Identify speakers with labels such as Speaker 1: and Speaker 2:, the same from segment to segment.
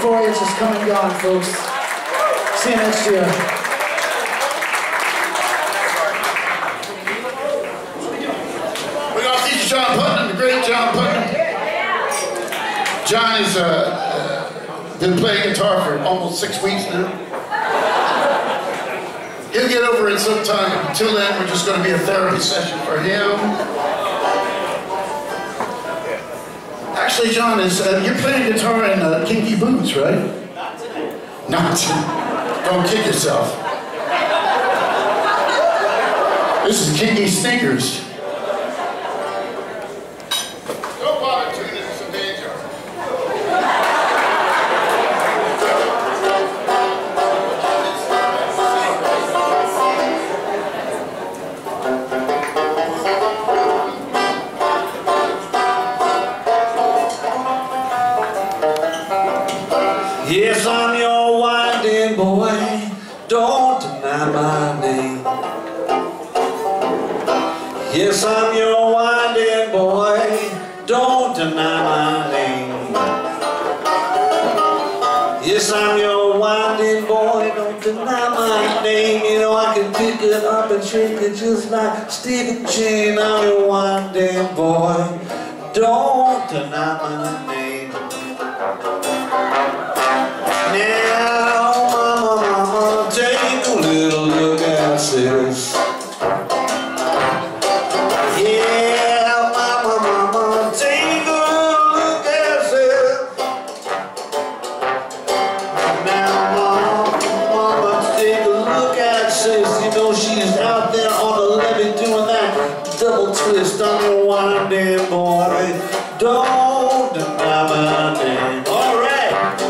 Speaker 1: voyage has come and gone, folks. See you next year.
Speaker 2: We're going to teach John Putnam, the great John Putnam. John has been playing guitar for almost 6 weeks now. He'll get over it sometime. Until then, we're just going to be a therapy session for him. Actually, John, you're playing guitar in Kinky Boots, right? Not today. Don't kid yourself. This is Kinky Sneakers. Don't bother tuning into some banjo.
Speaker 3: Yes, I'm your winding boy, don't deny my name. Yes, I'm your winding boy, don't deny my name. Yes, I'm your winding boy, don't deny my name. You know I can pick it up and shake it just like Stephen Chain. I'm your winding boy, don't deny my name. Now, mama, take a little look at this. Yeah, mama, take a little look at this. Now, mama, take a look at this. You know she's out there on the levee doing that double twist on your winding boy. Don't deny my name. All right.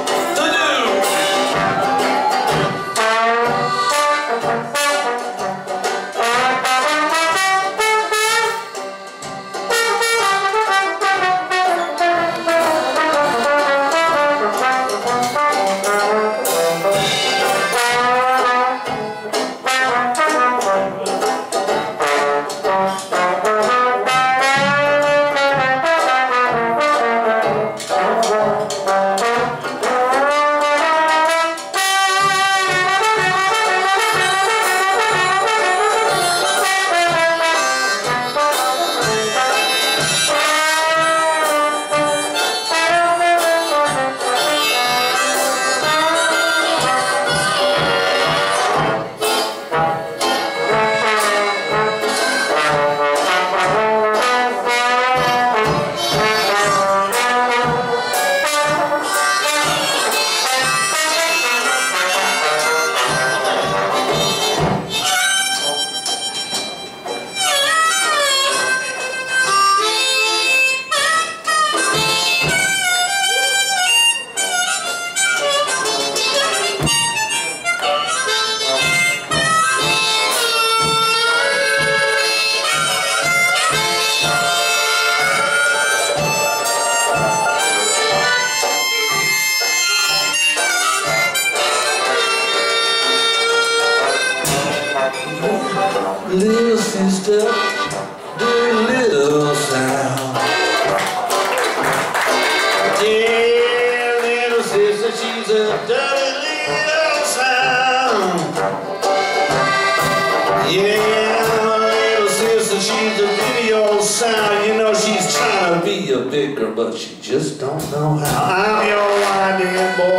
Speaker 3: Little sister, do a little sound. Yeah, little sister, she's a dirty little sound. Yeah, little sister, she's a video sound. You know she's trying to be a big girl, but she just don't know how. I'm your winding boy.